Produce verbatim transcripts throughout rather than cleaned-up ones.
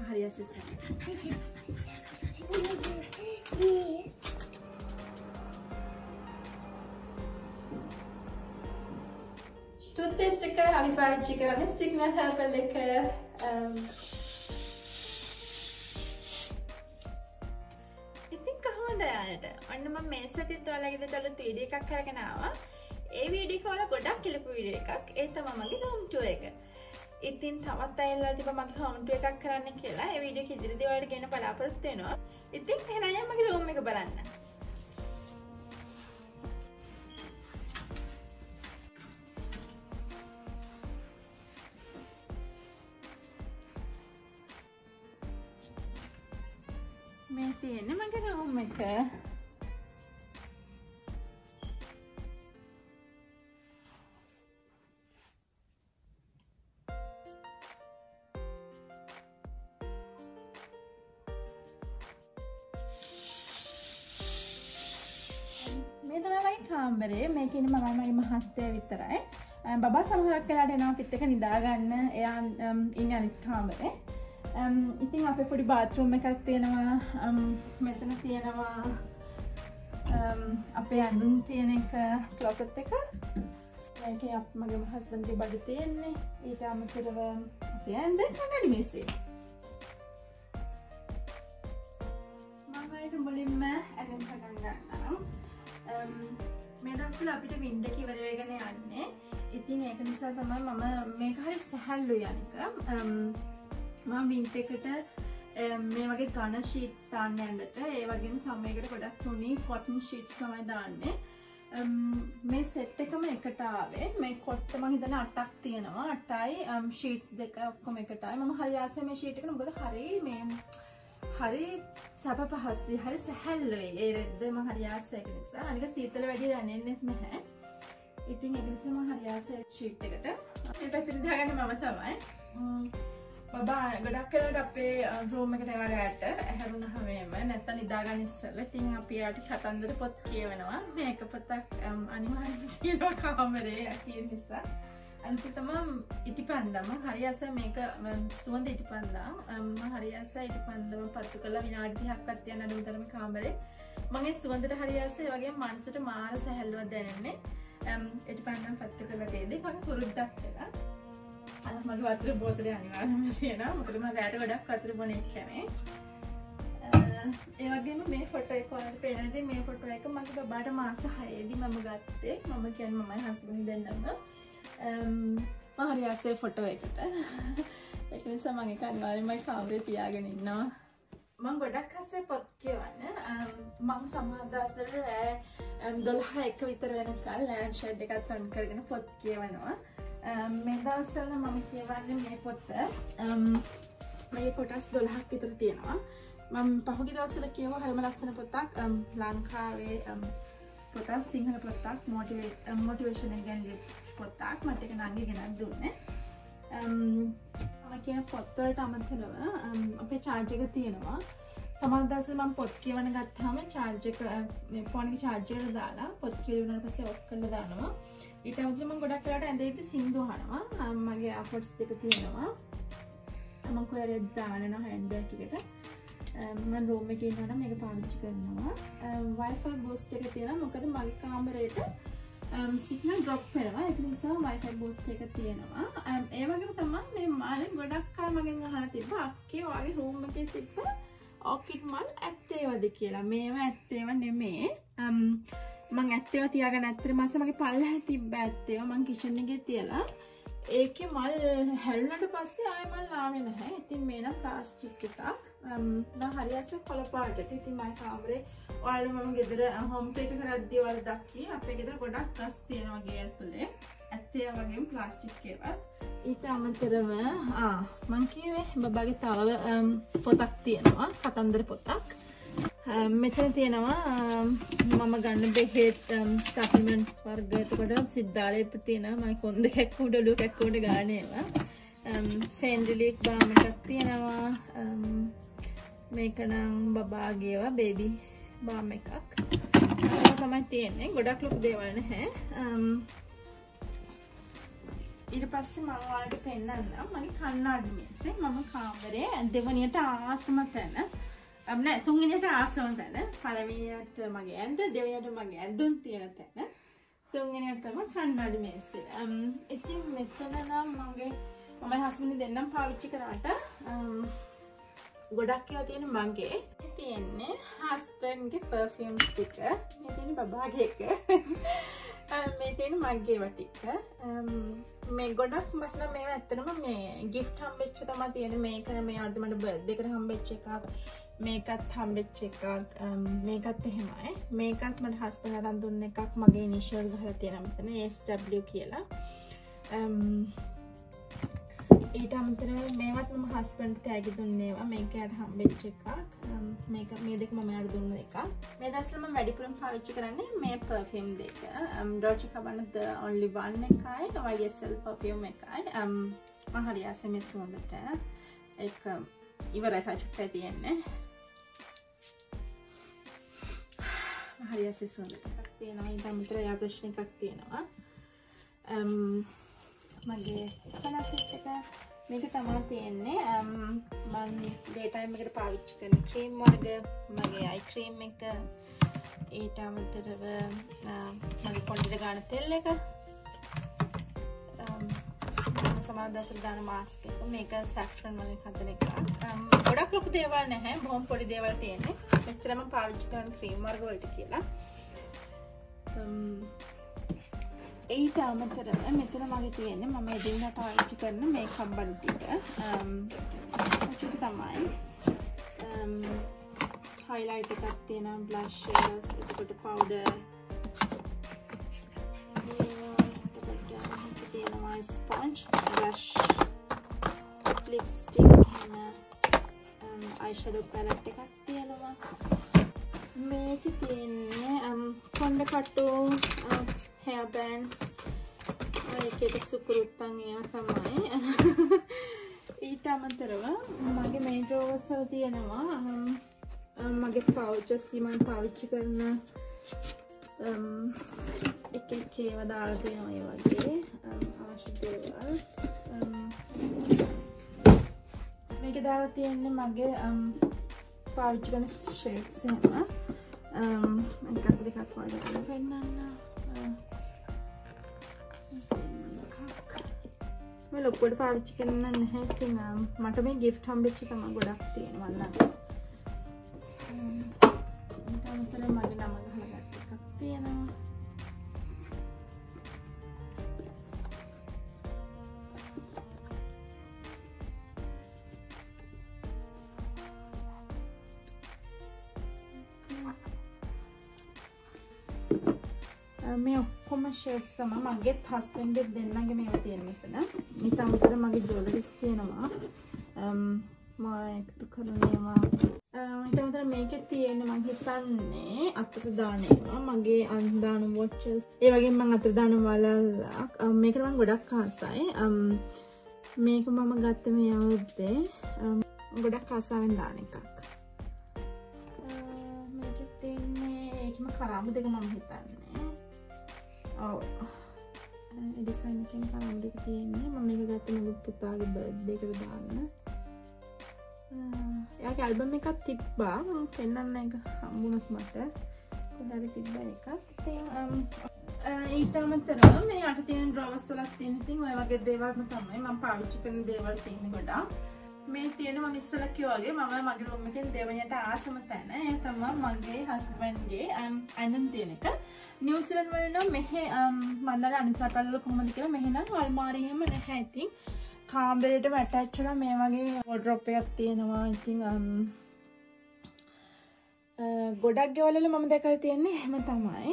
හරි අසසයි. टूथपेस्ट का अभी पार्टी कराने सिग्नल हेल्प लेकर ඉතින් කොහොමද යාළුවට? ඔන්න මම මේ සතිත් ඔයාලගේ දෙතල වීඩියෝ එකක් කරගෙන ආවා. ඒ වීඩියෝ එක වල ගොඩක් කිලපු වීඩියෝ එකක්. ඒ තමයි මගේ හෝම් ටුවර් එක. ඉතින් තවත් අයලා තිබ්බ මගේ හෝම් ටුවර් එකක් කරන්න කියලා. ඒ වීඩියෝ එක ඉදිරියදී ඔයාලට ගෙන බලාපොරොත්තු වෙනවා. ඉතින් එහෙනම් මගේ රූම් එක බලන්න. මේ තියෙන්නේ මගේ රූම් එක. මේ තමයි මගේ කාමරේ. මේක ඉන්නේ මමයි මගේ මහත්තයා විතරයි. බබා සමහරක් වෙලාවට එනවා අපිත් එක්ක නිදා ගන්න. එයා ඉන්නේ අනිත් කාමරේ. Um, ඉතින් අපේ පොඩි බාත්රූම් එකක් තියෙනවා. um, මෙතන තියෙනවා um, අපේ ඇඳුම් තියෙන එක ක්ලොසට් එක. මේකේ අප මගේ හස්බන්ඩ්ගේ බඩ තියෙන්නේ. ඊට අමතරව අපේ ඇඳ කණ්ණාඩි මේසේ. මම ඒක මුලින්ම ඇඳුම් පටන් ගන්නවා. um, මේ දවස්වල අපිට වින්ඩර් එක ඉවර වෙගෙන යන්නේ. ඉතින් ඒක නිසා තමයි මම මේක හරි සැහැල්ලු යන්නක. um, මම වින්ටර් එකට මේ වගේ ඝන ෂීට් දාන්න යන්නට ඒ වගේම සමයකට ගොඩක් තුනි කොටන් ෂීට්ස් තමයි දාන්නේ. මේ සෙට් එකම එකට ආවේ. මේ කොට්ට මම හිතන්නේ අටක් තියෙනවා. අටයි ෂීට්ස් දෙක ඔක්කොම එකටයි. මම හරි ආසයි මේ ෂීට් එකට. මොකද හරි මේ හරි සප පහසුයි. හරි සැහැල්ලුයි. ඒ රෙද්ද මම හරි ආසයි ඒක නිසා. අනික සීතල වැඩි දැනෙන්නේ නැහැ. ඉතින් ඒක නිසා මම හරි ආසයි ෂීට් එකට. මේ පැත්තට දාගන්නේ මම තමයි. බබා ගොඩක් වෙලාවට අපේ රූම් එකට එයාට ඇහැරුණාම නැත්තම් නිදාගන්න ඉස්සෙල්ලා ඉතින් අපි යාට කතන්දර පොත් කියවනවා. මේක පොතක් අනිවාර්යයෙන් තියෙනවා කාමරේ කියන නිසා. අනිත් තමයි ඉටිපන්දම හරි ආසයි මේක සුවඳ ඉටිපන්දා. මම හරි ආසයි ඉටිපන්දම පත්තු කරලා විනාඩි තිහක්වත් තියන්න අනුතරම කාමරේ. මම ඒ සුවඳට හරි ආසයි. ඒ වගේම මනසට මාර සැහැල්ලුවක් දැනෙන්නේ. ඉටිපන්දම පත්තු කරලා දෙද්දී මම පුරුද්දක් වෙලා මගේ වතුර බෝතලේ අනිවාර්යයෙන්ම තියෙනවා. මොකද මම රැට ගොඩක් වතුර බොන එක්කනේ. ඒ වගේම මේ ෆොටෝ එක ඔයාලට පේනදී මේ ෆොටෝ එක මගේ බබාට මාස හයේදී මම ගත්තේ. මම කියන්නේ මමයි හස්බන්ඩ් දෙන්නම. මම හරි ආසයි ෆොටෝ එකට. ඒක නිසා මම ඒක අනිවාර්යයෙන්ම කාමරේ තියාගෙන ඉන්නවා. මම ගොඩක් ආසයි පොත් කියවන්න. මම සමහර දවස්වල දොළහ එක විතර වෙනකල් ලෑම්ප් ෂේඩ් එකත් ඔන් කරගෙන පොත් කියවනවා. මේ දවස්වල මම කියවන්නේ මේ පොත. මේ කොටස් දොළහක් විතර තියෙනවා. මම පහුගිය දවස්වල කියවුවා හරිම ලස්සන පොතක්. ලංකාවේ පොතක්, සිංහල පොතක්, මොටිවේෂන් එක ගැන පොතක්. මට ඒක නංගි ගෙනත් දුන්නේ. මම කියන පොත් වලට අමතරව අපේ charge එක තියෙනවා. සමහර දවස්වල මම පොත් කියවන ගත්තාම charge එක මේ ෆෝන් එකේ charge එකට දාලා පොත් කියවුණාට පස්සේ ඔෆ් කරලා දානවා. ඊට අමතරව මම ගොඩක් වෙලාවට ඇඳෙද්දි සින්දු අහනවා. මගේ AirPods දෙක තියෙනවා. මම කොහෙද දානවා හෑන්ඩ් බෑග් එකට. මම රූම් එකේ ඉන්නවනම් මේක පාවිච්චි කරනවා. Wi-Fi boost එක තියෙනවා. මොකද මගේ කාමරේට සිග්නල් ඩ්‍රොප් වෙනවා. ඒක නිසා Wi-Fi boost එක තියෙනවා. ඒ වගේම තමයි මේ මාළේ ගොඩක් අය මගෙන් අහලා තිබ්බා අක්කේ ඔයාගේ රූම් එකේ තිබ්බ ඕකිඩ් මල් ඇත්තේවද කියලා. මේවා ඇත්තේව නෙමෙයි. මං ඇත්තේව තියාගෙන ඇත්තට මාස මගේ පල්ලෙහා තිබ්බ ඇත්තේව මං කිචන් එකේ තියලා ඒකේ මල් හැලුණාට පස්සේ ආයෙ මල් ආවේ නැහැ. ඉතින් මේ නම් ප්ලාස්ටික් එකක්. මම හරියට කොළ පාටට. ඉතින් මගේ කාමරේ ඔයාලා මම ගෙදර හෝම් ටුවර් එක කරද්දී ඔයාලා දැක්කේ අපේ ගෙදර ගොඩක් ගස් තියෙනවා ගේ ඇතුලේ. ඇත්තේ වගේම ප්ලාස්ටික් ඒවා. ඊට අමතරව ආ මං කිව්වේ බබාගේ තව පොතක් තියෙනවා. කතන්දර පොතක්. මෙතන තියෙනවා මම ගන්න බෙහෙත් සප්ලිමන්ට්ස් වර්ග. එතකොට සිද්ධාලේප තියෙනවා. මම කොන්ද කැක්කුඩ ඔලුව කැක්කුඩ ගන්න ඒවා. ෆේන් රිලීෆ් බාම් එකක් තියෙනවා. මේක නම් බබාගේවා බේබි බාම් එකක්. ඒක තමයි තියෙන්නේ. ගොඩක් ලොකු දේවල් නැහැ. ඊට පස්සේ මම ඔයාලට පෙන්නන්නම් මගේ කණ්ණාඩි මේසේ මම කාමරේ දෙවනියට ආසම තැන නෑ තුන්වෙනියට ආසම තැන පළවෙනියට මගේ ඇඳ දෙවෙනියට මගේ ඇඳුම් තියෙන තැන තුන්වෙනියට තමයි කණ්ණාඩි මේසේ. ඉතින් මෙතන නම් මගේ මම හස්බන්ඩ් දෙන්නම් පාවිච්චි කරාට ගොඩක් ඒවා තියෙන මගේ තියෙන්නේ හස්බන්ඩ්ගේ පර්ෆියුම් ටික මේ තියෙන බබාගේ එක මේ තියෙන මගේ ඒවා ටික මේ ගොඩක් මතලබ් මේවා ඇත්තටම මේ gift හම්බෙච්ච තමයි තියෙන්නේ මේක මේ අද මට බර්ත්ඩේ එකට හම්බෙච්ච එකක් මේකත් හම්බෙච්ච එකක් මේකත් එහෙමයි මේකත් මට හස්බන්ඩ් අරන් දුන්න එකක් මගේ ඉනිෂියල් ගහලා තියෙනවා මෙතන S W කියලා ඊට අමතරව මේවත් මම හස්බන්ඩ් තෑගි දුන්නේ ඒවා මේක යට හම්බෙච්ච එකක් මේක මේ දෙක මම යට දුන්න එකක් මේ දවස්වල මම වැඩිපුරම පාවිච්චි කරන්නේ මේ perfume දෙක Dolce and Gabbana the only one එකයි Y S L perfume එකයි මම හරි ආසයි මේ සුවඳට ඒක ඉවරයි තාචුට්ටයි තියෙන්නේ හරි ආසයි සුවඳට එකක් තියෙනවා ඊට අමතරව එයා බ්‍රෂ් එකක් තියෙනවා මගේ කනසිට් එක මේක තමයි තියෙන්නේ මම ඩේ ටයිම් එකට පාවිච්චි කරන ක්‍රීම් වර්ග මගේ අයි ක්‍රීම් එක ඊට අමතරව මගේ කොණ්ඩේට ගන්න තෙල් එක සමහර දවසට දාන මාස්ක් එක මේක සැෆ්‍රන් වලින් හදන එකක් ගොඩක් ලොකු දේවල් නැහැ බොහොම පොඩි දේවල් තියෙන්නේ මෙච්චරම පාවිච්චි කරන ක්‍රීම් වර්ග වලට කියලා ඊට අමතරව මෙතන මගේ තියෙන්නේ මම එදිනෙදා පාවිච්චි කරන මේකප් බඩු ටික අචුට තමයි highlight එකක් තියෙනවා blushes එතකොට powder එතකොට තියෙනවා sponge brush lipstick එහෙම eyeshadow palette එකක් තියෙනවා මේකේ තියෙන්නේ කොණ්ඩ කටු hair bands ඒකේ සුකුරුත්තන් ඒවා තමයි ඊට අමතරව මගේ මේ drawers වල තියෙනවා මගේ pouches මම පාවිච්චි කරන එක එක ඒවා දාලා තියෙනවා ඒ වගේ අවශ්‍ය දේවල් මේකේ දාලා තියෙන්නේ මගේ පාවිච්චි කරන shades එහෙම එකක් දෙකක් වගේ පෙන්නන්න मैं लोग कोड पाविච්චි කරන්න නැහැ ඉතින් මට මේ gift හම්බෙච්ච තමයි ගොඩක් තියෙනවා නේද ඊට අමතරව මගේ නම ගහලා ගත්ත එකක් තියෙනවා මේ ඔක්කොම shades තමයි මගේ හස්බන්ඩ් එක දෙන්නගේ මේවා තියෙන මෙතන. ඊට අමතරව මගේ ජුවලරිස් තියෙනවා. මම එකතු කරනවා. ඊට අමතරව මේකේ තියෙන්නේ මම හිතන්නේ අතට දාන ඒවා. මගේ අන්දාන watches. ඒ වගේම මම අතට දාන වලල්ලක්. මේක නම් ගොඩක් ආසයි. මේක මම ගත්තේ මේ අවුරුද්දේ. ගොඩක් ආසාවෙන් දාන එකක්. මේකේ තියෙන්නේ ඒකම කරාබු දෙක මම හිතන්නේ. ඔව් ඩිසයින් එකෙන් කරන් දෙක තියෙන්නේ මම මේක ගත්තේ මගේ පුතාගේ බර්ත්ඩේ එකට දාන්න. එයාගේ ඇල්බම් එකක් තිබ්බා මම පෙන්නන්න එක හම්බුනත් මට කොහරි තිබ්බා එකක්. ඉතින් ඊට අමතරව මේ යට තියෙන ඩ්‍රොවර්ස් වලක් තියෙන ඉතින් ඔය වගේ දේවල්ම තමයි මම පාවිච්චි කරන දේවල් තියෙන්නේ ගොඩක්. මේ තියෙන මම ඉස්සෙල්ලා කිව්වා වගේ මම මගේ රූම් එකෙන් දෙවෙනියට ආසම තැන ඒ තමයි මගේ හස්බන්ඩ්ගේ ඇඳුම් තියෙන එක. නිව්සීලන්ත වල නම් මෙහෙ මම දන්නේ අනිත් රටවල කොහොමද කියලා මෙහෙ නම් අල්මාරි එහෙම නැහැ. ඉතින් කාමරේට ඇටච් වෙලා මේ වගේ වෝඩ්‍රොප් එකක් තියෙනවා. ඉතින් ගොඩක් ගෙවල් වල මම දැකලා තියෙන්නේ එහෙම තමයි.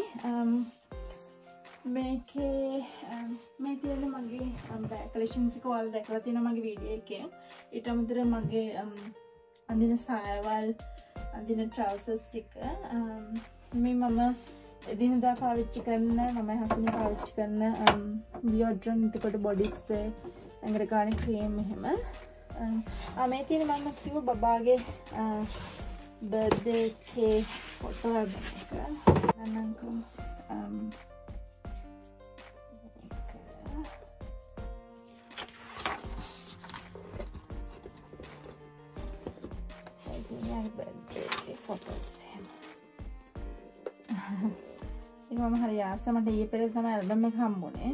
මේකේ මේ තියෙන මගේ කලෙක්ෂන්ස් එක ඔයාලා දැකලා තියෙනවා මගේ වීඩියෝ එකේ. ඊට අමතරව මගේ අඳින සායවල් අඳින ට්‍රවුසර්ස් ටික මේ මම එදිනෙදා පාවිච්චි කරන මම හසින පාවිච්චි කරන ඩියෝඩ්‍රන්ට් එතකොට බොඩි ස්ප්‍රේ ඇඟට ගන්න ක්‍රීම් එහෙම ආ මේ තියෙන මම කිව්ව බබාගේ බර්ත්ඩේ කේක් ෆොටෝ ආල්බම් එක අනංකම් birthday photos එහෙම. ඒක මම හරි ආසයි මට ඊයේ පෙරේද තමයි ඇල්බම් එක හම්බුනේ.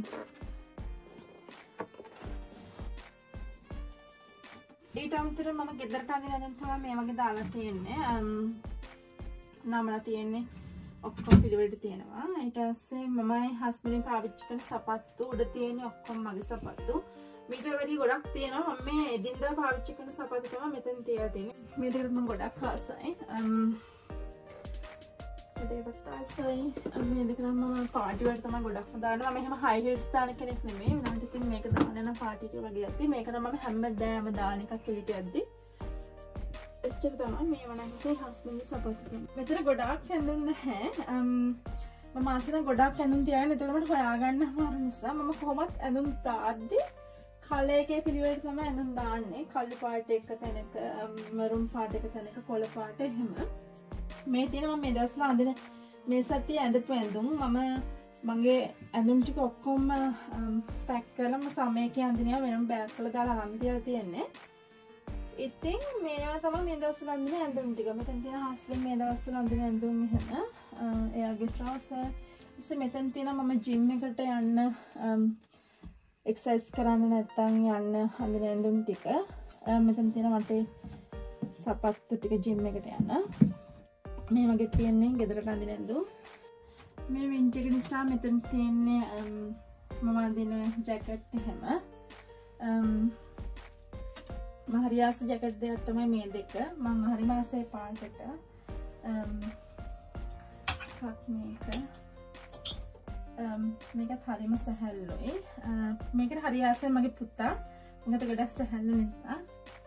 ඊට අමතරව මම ගෙදරට අඳින ඇඳුම් තමයි මේ වගේ දාලා තියෙන්නේ. නමලා තියෙන්නේ ඔක්කොම පිළිවෙලට තියෙනවා. ඊට පස්සේ මමයි හස්බන්ඩ්ගෙන් පාවිච්චි කරන සපත්තු උඩ තියෙන්නේ ඔක්කොම මගේ සපත්තු. මීටර වැඩි ගොඩක් තියෙනවා. මම මේ එදින්දා පාවිච්චි කරන සපත්තු තමයි මෙතන තියලා තියෙන්නේ. මේකට මම ගොඩක් ආසයි. මේකට ආසයි. මේ දෙක නම් මම පාටි වලට තමයි ගොඩක් දානවා. මම එහෙම හයි හීල්ස් දාන කෙනෙක් නෙමෙයි. වෙනකට ඉතින් මේක දාන්න යන පාටි එක වගේ යද්දි මේක නම් මම හැමදාම දාන එකක් එළියට යද්දි. එච්චර තමයි මේ වණන්ගේ හස්බන්ඩ්ගේ සපත්තු තියෙන්නේ. මෙතන ගොඩාක් ඇඳුම් නැහැ. මම ආසෙන් ගොඩාක් ඇඳුම් තියාගෙන ඒතකොට මට හොයාගන්න අමාරු නිසා මම කොහොමත් ඇඳුම් දාද්දි කලර් එකේ පිළිවෙලට තමයි ඇඳුම් දාන්නේ. කළු පාට එක තැනක, මරුන් පාට එක තැනක, කොළ පාට එහෙම. මේ තියෙන මම මේ දවස්වල අඳින මේ සතියේ ඇඳපු ඇඳුම් මම මගේ ඇඳුම් ටික ඔක්කොම පැක් කරලා මම සමයකේ අඳිනවා වෙනම බෑග් වල දාලා අරන් තියලා තියෙන්නේ. ඉතින් මේවා තමයි මේ දවස්වල අඳින ඇඳුම් ටික. මෙතන තියෙන හස්බන්ඩ් මේ දවස්වල අඳින ඇඳුම් එහෙම. එයාගේ ට්‍රවුසර්. ඉතින් මෙතන තියෙන මම ජිම් එකට යන්න එක්සර්සයිස් කරන්න නැත්නම් යන්න අඳින ඇඳුම් ටික. මෙතන තියෙන මට සපත්තු ටික ජිම් එකට යන්න. මේ වගේ තියෙන්නේ ගෙදරට අඳින ඇඳුම්. මේ වින්ටර් එක නිසා මෙතන තියෙන්නේ මම අඳින ජැකට් එහෙම. මම හරි ආස ජැකට් දෙකක් තමයි මේ දෙක. මම හරිම ආසයි පාටට. කක් මේක. මේකත් හරිම සැහැල්ලුයි. මේකට හරි ආසයි මගේ පුතා. මොකද ගොඩක් සැහැල්ලු නිසා.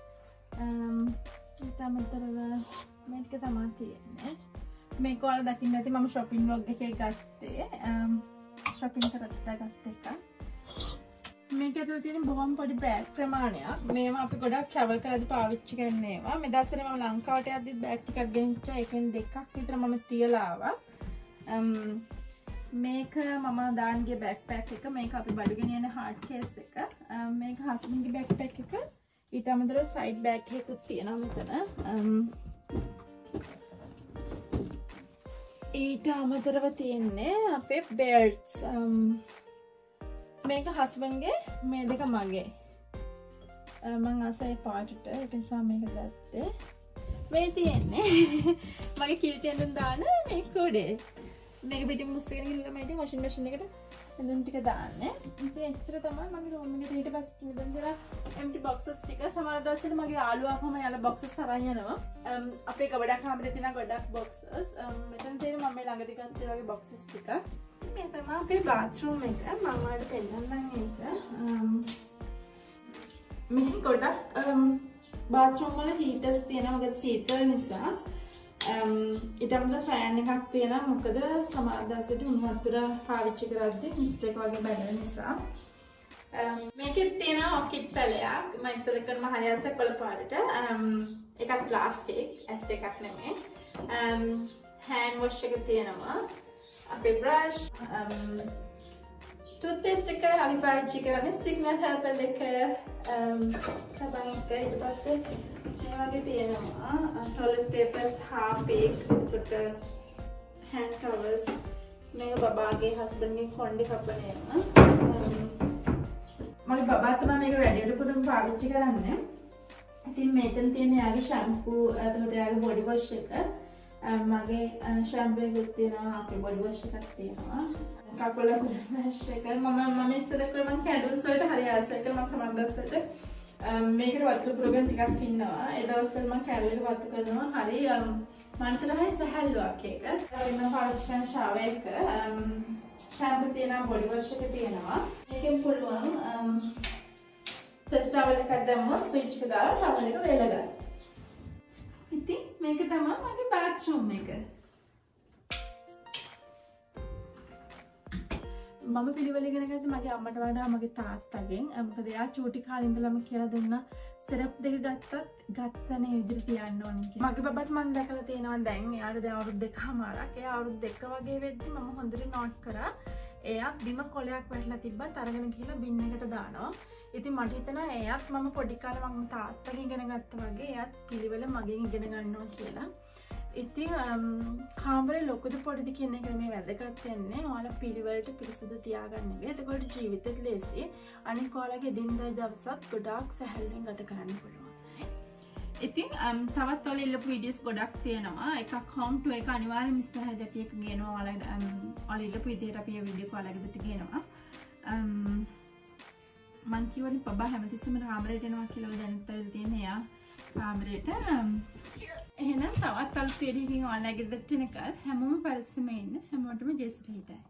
ඊට අමතරව මේක තමයි තියෙන්නේ. මේක ඔයාලා දකින්න ඇති මම shopping vlog එකේ ගත්තේ. shopping කරලා ගත්ත එක. මේක ඇතුළේ තියෙන බොහොම පොඩි බෑග් ප්‍රමාණයක්. මේවා අපි ගොඩක් travel කරද්දී පාවිච්චි කරන ඒවා. මේ දවස්වල මම ලංකාවට යද්දිත් බෑග් ටිකක් ගෙනිච්චා. ඒකෙන් දෙකක් විතර මම තියලා ආවා. මේක මම දාන් ගිය බෑග්පැක් එක. මේක අපි බඩු ගෙනියන hard case එක. මේක හස්බන්ඩ්ගේ බෑග්පැක් එක. ඊට අමතරව සයිඩ් බෑග් එකකුත් තියෙනවා මෙතන. ඊට අමතරව තියෙන්නේ අපේ belts. මේක හස්බන්ඩ්ගේ, මේ දෙක මගේ. මම ආසයි පාටට ඒක නිසා මේක ගත්තේ. මේ තියෙන්නේ මගේ කිරිට ඇඳුම් දාන මේ කුඩේ. මේක පිටින් මුස්සගෙන ගිහලා මම ඉතින් වොෂින් මැෂින් එකට ඇඳුම් ටික දාන්නේ. ඉතින් එච්චර තමයි මගේ රූම් එකේ. ඊට පස්සේ මෙතන තියෙන empty boxes ටික. සමහර දවස්වල මගේ යාළුවා කොහම යාළුවා boxes අරන් යනවා. අපේ ගොඩක් කාමරේ තියෙන ගොඩක් boxes. මෙතන තියෙන මම මේ ළඟදී ගත්ත වගේ boxes ටික. මේ තමයි අපේ bathroom එක. මම ඔයාලට පෙන්නන්නම් ඒක. මේ ගොඩක් bathroom වල heaters තියෙනවා. මොකද සීතල නිසා. ඊට අමතරව ෆෑන් එකක් තියෙනවා. මොකද සමහර දවසට උණු වතුර පාවිච්චි කරද්දී මිස්ටේක් වගේ බැලුව නිසා. මේකෙත් තියෙනවා ඔකිඩ් පැලයක්. මම ඉස්සර කරන හරියස කොළ පාටට. ඒකත් ප්ලාස්ටික්, ඇත්ත එකක් නෙමෙයි. හෑන්ඩ් වොෂ් එක තියෙනවා. අපේ බ්‍රෂ්, toothpaste එක අපි පාවිච්චි කරන්නේ සිග්නල් හෙල්පර් එක, සබන් එක. ඊට පස්සේ මේ වගේ තියෙනවා toilet papers half එක, එතකොට hand towels. මේක බබාගේ හස්බන්ඩ්ගේ කොණ්ඩේ කපන ඒවා. මගේ බබා තමයි මේක රැඩියට පුරුම පාවිච්චි කරන්නේ. ඉතින් මෙතන තියෙන යාගේ shampoo, එතකොට යාගේ body wash එක. මගේ shampoo එකක් තියෙනවා, අපේ body wash එකක් තියෙනවා. කකුල wash එක. මම මම ඉස්සර කරන candles වලට හරි ආසයි කියලා මම සමහර දවස්වලට මේකට වතුර පුරගෙන ටිකක් ඉන්නවා. ඒ දවස්වල මම කැලේ එක වතු කරනවා. හරි මනසට හරි සැහැල්ලුවක් ඒක. මම පාවිච්චි කරන shower එක. shampoo තියෙනවා, body wash එක තියෙනවා. මේකෙන් පුළුවන් towel එකක් දැම්මොත් switch එක දාලා towel එක වේල ගන්න. ඉතින් මේක තමයි මගේ bathroom එක. මම පිළිවෙල ඉගෙන ගත්තේ මගේ අම්මට වඩා මගේ තාත්තගෙන්. මොකද එයා චූටි කාලේ ඉඳලම කියලා දුන්නා සිරප් දෙක ගත්තත් ගත්තනේ විදිහට තියන්න ඕනේ කියලා. මගේ බබත් මම දැකලා තියෙනවා දැන් එයාට දැන් අවුරුදු දෙකමාරක්. එයා අවුරුදු දෙක වගේ වෙද්දි මම හොඳට නෝට් කරා එයත් බිම කොලයක් වැටලා තිබ්බත් අරගෙන ගිහලා බින් එකට දානවා. ඉතින් මට හිතෙනවා එයත් මම පොඩි කාලේ මම තාත්තගෙන් ඉගෙන ගත්තා වගේ එයත් පිළිවෙල මගෙන් ඉගෙන ගන්නවා කියලා. ඉතින් කාමරේ ලොකුද පොඩිද කියන එක මේ වැදගත් වෙන්නේ. ඔයාලා පිළිවෙලට පිරිසිදු තියාගන්න එක. එතකොට ජීවිතෙත් ලේසි. අනික ඔයාලගේ දිනදා දවසත් ගොඩාක් සැහැල්ලුවෙන් ගත කරන්න පුළුවන්. ඉතින් තවත් ඔයාලා ඉල්ලපු වීඩියෝස් ගොඩක් තියෙනවා. එකක් home to එක අනිවාර්යයෙන් මිස් කරහැද අපි එක ගේනවා. ඔයාලා ඔයාලා ඉල්ලපු විදිහට අපි මේ වීඩියෝ ඔයාලගේ දෙට ගේනවා. මං කියවනේ බබා හැමතිස්සෙම කාමරේට එනවා කියලා දැනත් වෙලා තියෙන එයා කාමරේට. එහෙනම් තවත් අලුත් වීඩියෝකින් ඔයාලගේ දෙට එනකල් හැමෝම පරිස්සමෙන් ඉන්න. හැමෝටම ජේසුස් හිතයි.